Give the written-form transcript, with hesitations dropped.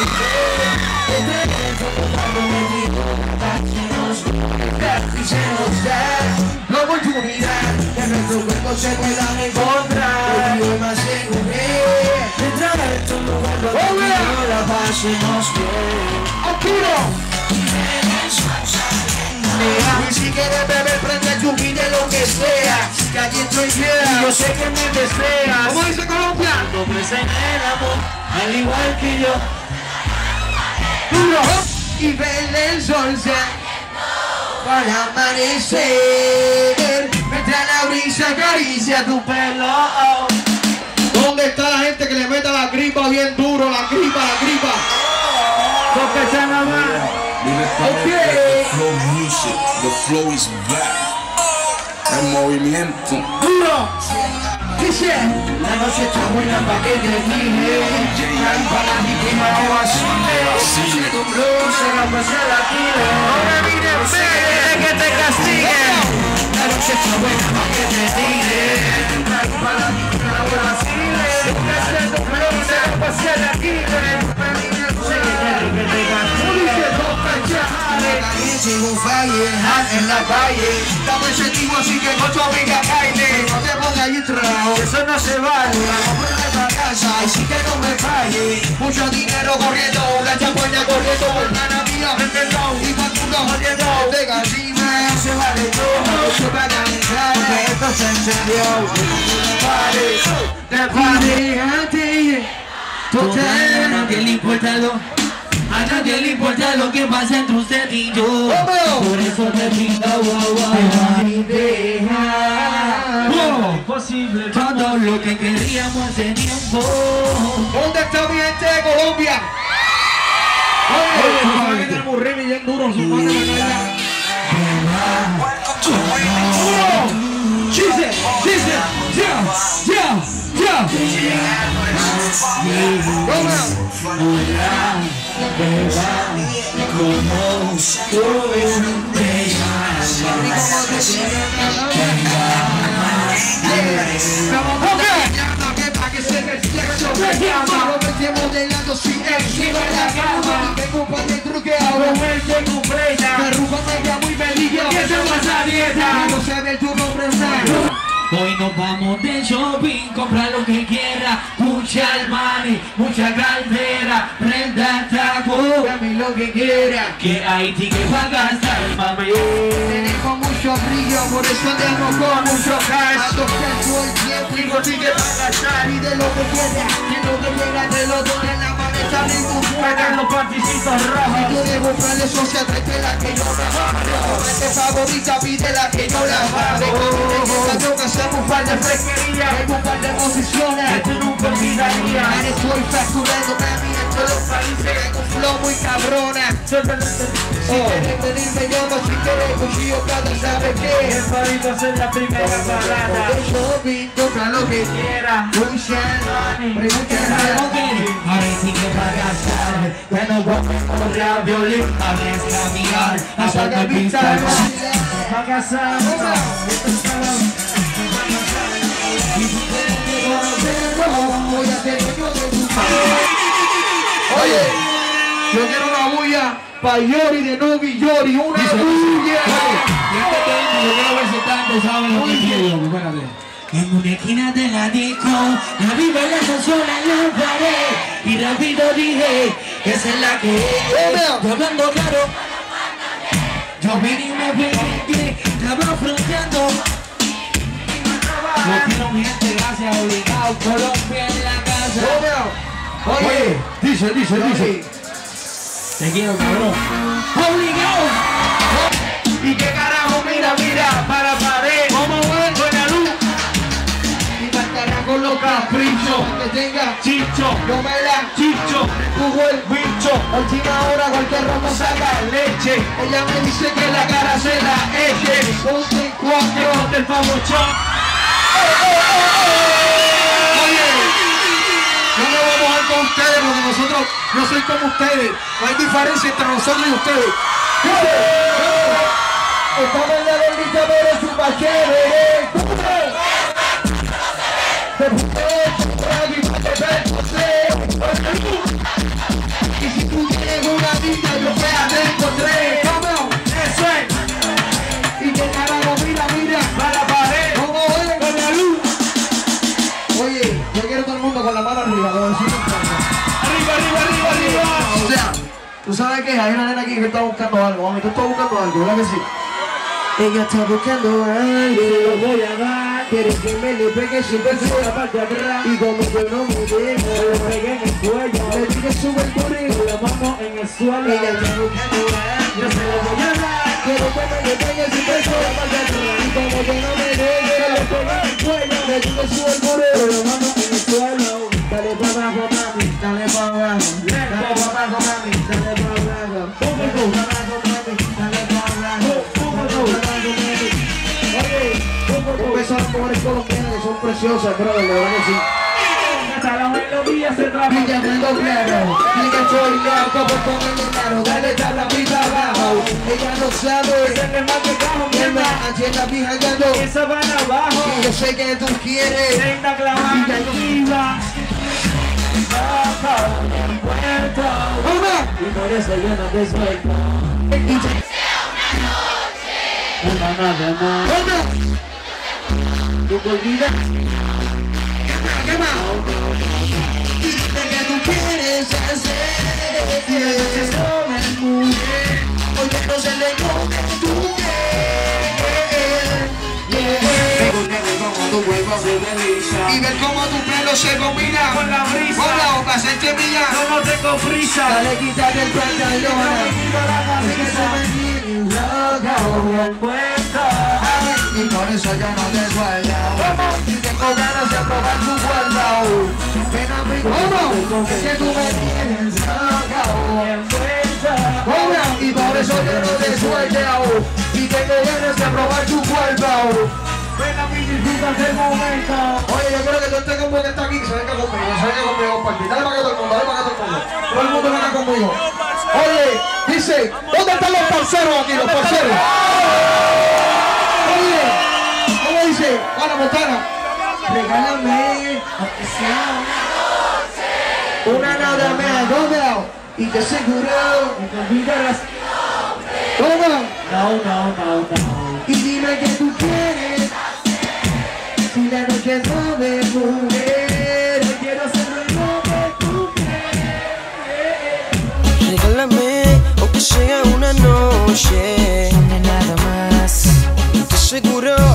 La oportunidad que nuestro cuerpo se puedan encontrar. Yo me aseguré de traer tu lugar donde la pasemos bien. ¡Oscuro! Y si quieres beber, prende el chupi de lo que sea, que allí estoy bien. Yo sé que me deseas. ¿Cómo dice Colombia? Dobles en el amor, al igual que yo. Duro. Y verle el sol para amanecer, mientras la brisa acaricia tu pelo. ¿Dónde está la gente que le meta la gripa bien duro? La gripa. Porque se la va. Okay. Flow music, the flow is back. El movimiento. Duro. Dice, la noche está buena pa' que te dije. Para mi prima o así. Tu blues se la pasa la tira. Ahora mire, que te castiguen. La noche está buena pa' que te dije. Para mi prima o así. Tu blues se la pasa la tira. Llegó falle, en la calle. Estamos incentivos así que no te obliga a caerle. No te pongas ahí trago, eso no se vale. Vamos a para casa y sí que no me falle. Mucho dinero corriendo, la champaña corriendo. Hermana mía, y factura jodiendo. De gallina se vale todo. Se va a calentar, que esto se encendió. Te pare, total, a nadie le importa a nadie le importa lo que pasa entre usted y yo. Por eso te pido, te deja imposible todo lo que queríamos hace tiempo. ¿Dónde está mi gente de Colombia? Oye, saben que tenemos rey bien duro, su madre de la calle. Hoy nos vamos de shopping, compra lo que quiera, mucha money, mucha cartera, prenda taco, dame lo que quiera, que hay ticket para gastar, mami. Tenemos mucho brillo, por eso andamos con mucho cash. Ando todo el tiempo, digo ticket para gastar, y de lo que quiera, que lo que quiera, te lo doy en la maleta de tu fuera, los particitos rojos. Si quieres comprarle social, tráete la que yo la bajo. Mente favorita, pide la que yo la bajo. Hacemos un par de fresquerías, un par de posiciones que tú nunca olvidarías. Ahora estoy facturando mami en todos los países con un flow muy cabrona. Si quieres venir me llamo, si quieres cuchillo plata, ¿sabes qué? El palito es la primera parada. Shopping, compra lo que quiera. Mucha pregúntale lo que ahora sí que va a gastar. Bueno, vamos a violín, a descamingar, a sacar pintar. Va a casar, oye, yo quiero una bulla pa' Yori de Novi Yori, una bulla. Y antes de irme, yo quiero ver si están empezados en lo que quiero. Espérate. En una esquina de la disco, la viva la canción en la pared. Y rápido dije, esa es la que es. Yo hablando claro, yo vine y me pegué, estaba fronteando. Yo quiero mi gente, gracias, obligado, Colombia en la casa. Oye, dice. Te quiero, cabrón. Obligado. Y qué carajo, mira, para pared. Como buena luz. Y pasará con los caprichos. Que tenga chicho, no me la chicho. Jugó el bicho. Última hora, cualquier romo saca leche. Ella me dice que la cara se la eche. 2 en 4 del famochón. Oye, no me vamos a ir con ustedes porque nosotros no soy como ustedes. No hay diferencia entre nosotros y ustedes. Estamos en la gordita, pero es un bachero. Y si ¿sabes qué? Hay una nena aquí que está buscando algo, mami, tú estás buscando algo, ¿verdad que sí? Ella está buscando algo, se lo voy a dar. Quiere que me le pegue su beso a la parte de atrás. Y como que no me deja, le pegué en el cuello. Le dije sube el burrito, la mano en el suelo. Ella está buscando algo, yo se lo voy a dar. Quiero que me le pegue su beso a la parte de atrás. Y como que no me deja, le pegué en el cuello. Le dije sube el burrito, la mano en el suelo. Dale pa' abajo, mami, dale pa' abajo. Dale pa' abajo, mami, dale pa' abajo. Dale pa' abajo, mami, dale pa' abajo. Un beso a las mujeres colombianas que son preciosas, brother, de verdad que sí. Hasta la melodía se traba. Pillando claro, diga soy loco por comerme claro. Dale tabla pita abajo. Ella no sabe, se me mate cajo, mierda. Así es la pija yendo. Esa van abajo. Yo sé que tú quieres. Senta clavada arriba. Baja el puerto. Y por eso yo no te suelto. Una nada más. ¿Tú te olvidas? ¿Qué más? Dime que tú quieres hacer. Quieres sobre el mundo. Porque no se le come tu tu huevo se desliza. Y ver cómo tu pelo se combina con la brisa. Con la boca se te brilla. No tengo prisa. Dale, quítate el pantalón. Y por eso yo no te suelto. Y tengo ganas de probar tu cuerpo. Ven a mi cuerpo, que tú me tienes loco. Y por eso yo no te suelto. Y tengo ganas de probar tu cuerpo. Ven a mí, disfrutas el momento. Oye, yo creo que todo este combo que está aquí, se venga conmigo, compartir. Dale para acá todo el mundo, dale para acá todo el mundo. Todo el mundo venga conmigo. Oye, dice, ¿dónde están los parceros aquí, los parceros? Oye, ¿cómo dice? Juana Montana. Regálame, aunque sea una nada más, ¿dónde? Y te aseguro que te olvidarás. ¿Cómo? No. Y dime que tú quieres. Si la noche es de mujer, quiero hacerlo lo que tú quieres. Regálame, aunque sea una noche, nada más. Te aseguro